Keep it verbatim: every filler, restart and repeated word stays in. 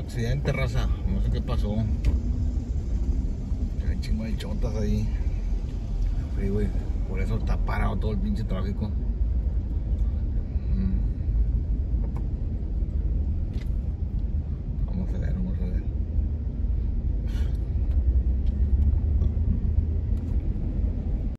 accidente, raza. No sé qué pasó. Hay chingo de chotas ahí. Freeway. Por eso está parado todo el pinche tráfico.